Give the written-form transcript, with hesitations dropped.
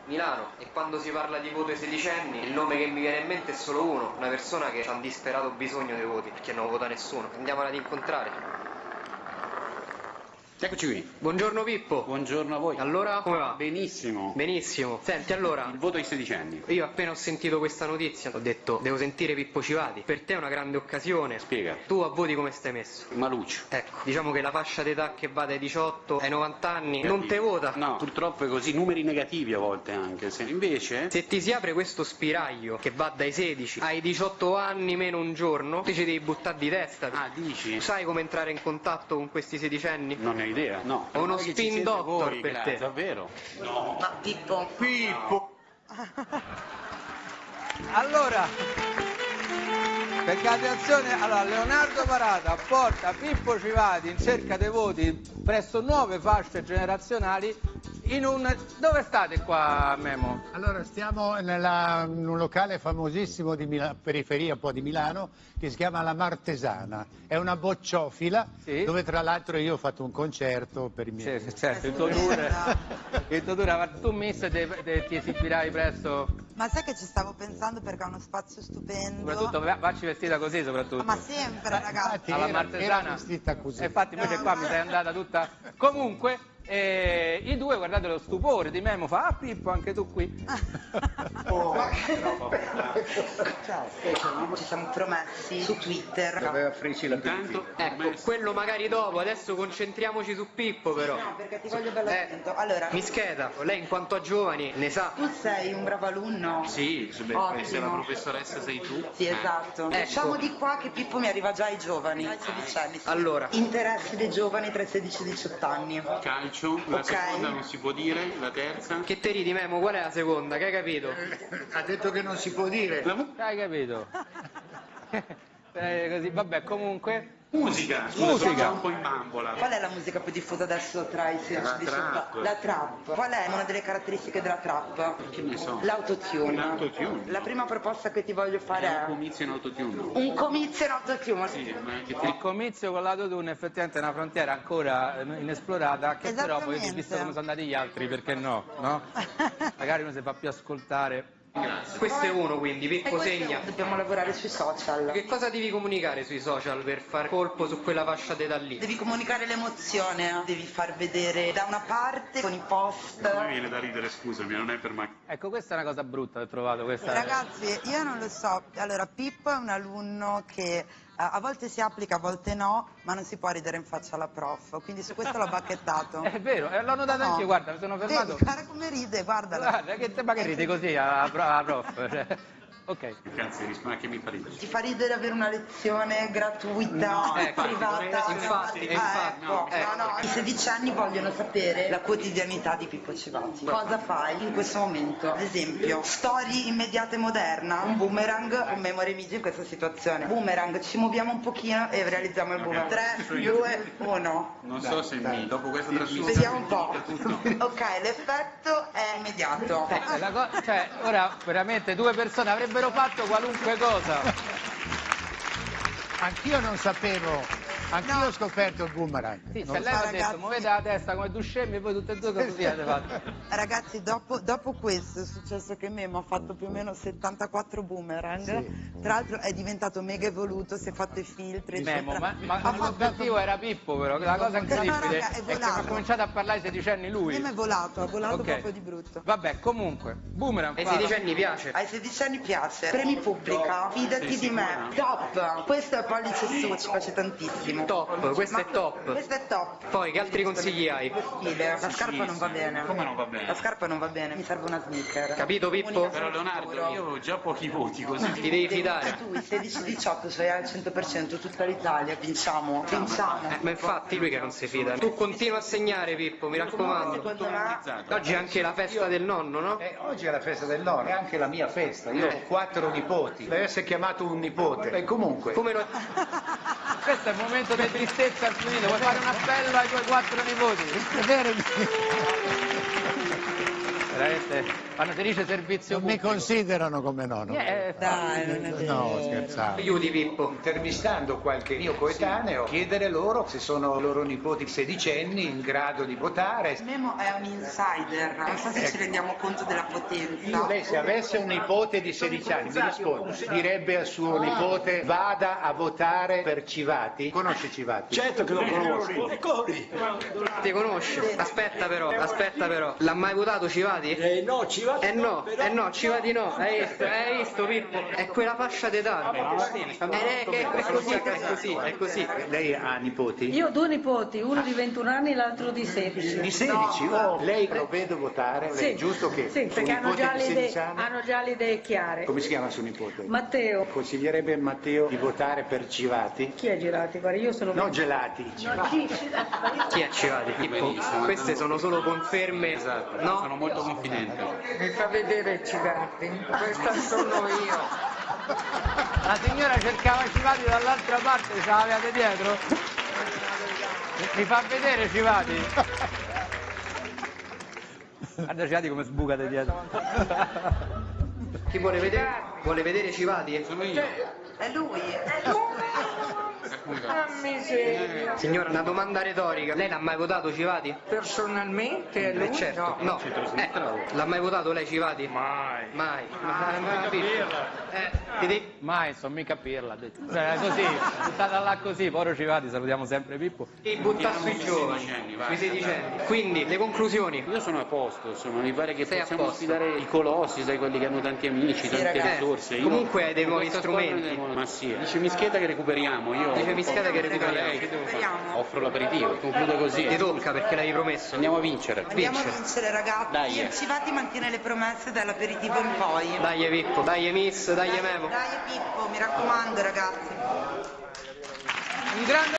Milano, e quando si parla di voto ai sedicenni il nome che mi viene in mente è solo uno, una persona che ha un disperato bisogno dei voti, perché non vota nessuno. Andiamola ad incontrare. Eccoci qui. Buongiorno Pippo. Buongiorno a voi. Allora, come va? Benissimo. Benissimo. Senti, allora, Il voto ai sedicenni. io appena ho sentito questa notizia ho detto, devo sentire Pippo Civati. Per te è una grande occasione. Spiega. Tu a voti come stai messo? Maluccio. Ecco, diciamo che la fascia d'età che va dai 18 ai 90 anni non te vota. No, purtroppo è così, numeri negativi a volte anche. Invece... Se ti si apre questo spiraglio che va dai 16 ai 18 anni meno un giorno, te ci devi buttare di testa. Ah, dici? Sai come entrare in contatto con questi sedicenni? Non ne ho idea, no. È uno spin doctor per te. Davvero? No. Ma Pippo. Allora, perché attenzione, allora Leonardo Parata porta Pippo Civati in cerca dei voti presso nuove fasce generazionali in un... Dove state qua, Memo? Allora, stiamo in un locale famosissimo di periferia un po' di Milano, che si chiama La Martesana. È una bocciofila, Sì. dove tra l'altro io ho fatto un concerto per i miei... Sì, certo, il tuo tour, ma tu miss ti esibirai presto, Ma sai che ci stavo pensando perché ha uno spazio stupendo. soprattutto vacci vestita così soprattutto. Ma sempre, ragazzi. Infatti Alla era Martesana. vestita così. Infatti invece qua mi sei andata tutta... Comunque, i due, guardate lo stupore di Memo, fa, ah Pippo, anche tu qui. Ciao, ci siamo promessi su Twitter. Intanto... Ecco, quello magari dopo, adesso concentriamoci su Pippo però. No, perché ti voglio bello attento. Allora, Mischeta, lei in quanto a giovani ne sa. tu sei un bravo alunno? Sì, se la Ottimo. professoressa sei tu. Sì, esatto. Ecco. Diciamo di qua che Pippo mi arriva già ai giovani, ai sedicenni. Sì. Allora. Interessi dei giovani tra i 16 e i 18 anni. Calcio, la Ok. seconda non si può dire, la terza... Che te ridi, Memo? Qual è la seconda? Che hai capito? Ha detto che non si può dire. Hai capito? Così, vabbè, comunque... Musica, Musica. sono un po' in bambola. Qual è la musica più diffusa adesso tra i 16 e i 18 trap. anni? La trap. Qual è una delle caratteristiche della trap? Che ne so? L'autotune. L'autotune. La prima proposta che ti voglio fare Un è comizio in autotune. un comizio in autotune. Sì, ma che Il comizio con l'autotune effettivamente è una frontiera ancora inesplorata, che però poi Esattamente. visto come sono andati gli altri, perché no? No? Magari uno si fa più ascoltare. Grazie. Questo è uno quindi, E Pippo questo segna. dobbiamo lavorare sui social. Che cosa devi comunicare sui social per far colpo su quella fascia d'età lì? Devi comunicare l'emozione, devi far vedere da una parte con i post. Mi viene da ridere, scusami, non è per me. Ecco, questa è una cosa brutta che ho trovato, questa Ragazzi, io non lo so. Allora, Pippo è un alunno che a volte si applica, a volte no, ma non si può ridere in faccia alla prof. Quindi su questo l'ho bacchettato. È vero, l'ho notato No. anche, guarda, mi sono fermato. Vedi, guarda come ride, guardala. Guarda, ma che ridi così alla prof? Cioè, ok. Cazzo, ma che mi fa ridere? Ti fa ridere avere una lezione gratuita, No, privata. infatti, ecco, ecco. no. I sedicenni vogliono sapere la quotidianità di Pippo Civati. Cosa fai in questo momento? Ad esempio, storie immediate moderna, un boomerang, un memory media in questa situazione. Boomerang, ci muoviamo un pochino e realizziamo il boomerang. 3, 2, 1. Non so se dopo questa trasmissione... Vediamo un po'. Tutto. Ok, l'effetto è immediato. Cioè, ora veramente due persone avrebbero fatto qualunque cosa. Anch'io non sapevo, anch'io No. ho scoperto il boomerang. Sì, Non se lei mi ha detto, ragazzi. muovete la testa come due scemi e voi tutte e due così avete fatto. Ragazzi, dopo questo è successo che Memo ha fatto più o meno 74 boomerang. Sì. Tra l'altro è diventato mega evoluto, si è fatto i filtri, Memo, eccetera. ma Ha fatto- l'obiettivo era Pippo, però la cosa incredibile raga, è è che volato. ha cominciato a parlare ai sedicenni lui. Memo è volato, ha volato Ok. proprio di brutto. Vabbè, comunque, boomerang. Ai parla. sedicenni piace. Ai 16 anni piace. Premi pubblica, fidati di me. Top! Questo è pollice su, ci piace tantissimo. Top, questo è top. Questo è top. Poi, che altri consigli hai? Lo stile, la scarpa non va bene. Come non va bene? La scarpa non va bene, mi serve una sneaker. Capito, Pippo? Però Leonardo, io avevo già pochi voti così. Ti devi fidare. E tu, i 16-18, sei al 100%, tutta l'Italia, vinciamo. Vinciamo. Ma infatti lui che non si fida. Tu continua a segnare, Pippo, mi raccomando. Secondo me... Oggi è anche la festa del nonno, no? Oggi è la festa del nonno, è anche la mia festa. Io ho 4 nipoti, deve essere chiamato un nipote. E comunque, Come no? Questo è il momento di tristezza al finito, vuoi fare un appello ai tuoi 4 nipoti? è vero. Veramente Quando si dice servizio Non mi pubblico. considerano come nonno. Dai, non è vero. No, scherzavo. Aiuti Pippo. Intervistando qualche mio coetaneo, chiedere loro se sono loro nipoti sedicenni in grado di votare. Memo è un insider, non so se ci rendiamo conto della potenza. Lei se avesse un nipote di 16 anni, mi risponde, direbbe al suo nipote vada a votare per Civati? Conosce Civati? Certo che lo conosco. Ti conosce? Aspetta però. L'ha mai votato Civati? No, Civati No, Civati no. Hai visto Pippo? È quella fascia d'età. È così. Lei ha nipoti? Io ho 2 nipoti, uno di 21 anni e l'altro di 16. Di 16? Oh, lei lo vedo votare? Lei, Sì, giusto che sì, suo perché hanno nipote già, di le 16 idee, anni? hanno già le idee chiare. Come si chiama suo nipote? Matteo, Consiglierebbe a Matteo di votare per Civati? chi è Girati? Guarda, io sono... No, gelati. Chi è Civati? Pippo? Queste sono solo conferme. No? Sono molto confidente. Mi fa vedere Girati, questa sono io. La signora cercava Civati dall'altra parte, ce l'avete dietro? Mi fa vedere Civati? Guarda Civati come sbuca di dietro. Chi vuole vedere? Vuole vedere Civati? Sono io. È lui. Miseria. Signora, una domanda retorica. Lei l'ha mai votato Civati? Personalmente è lui? Certo. No. L'ha mai votato lei Civati? Mai. Mai. Ma Pippo. Mai, sono mica pirla. Cioè, così, buttata là così, povero Civati, salutiamo sempre Pippo. Ti butta sui giovani, sui sedicenni. Quindi, le conclusioni. Io sono a posto, mi pare che Sei a possiamo posto. sfidare i colossi, sai, quelli che hanno tanti amici, tante ragazzi. risorse. Io Comunque hai dei con nuovi questa squadra strumenti. Ma sì, dice Mischieta che recuperiamo, io Dice Mischieta che recuperiamo. lei, Speriamo. offro l'aperitivo, concludo così. Ti tocca perché l'avevi promesso. Andiamo a vincere. Andiamo a vincere ragazzi. Dai. Civati mantiene le promesse dall'aperitivo in poi. Dai Pippo, dai Miss, dai Memo. Dai Pippo, mi raccomando ragazzi. Un grande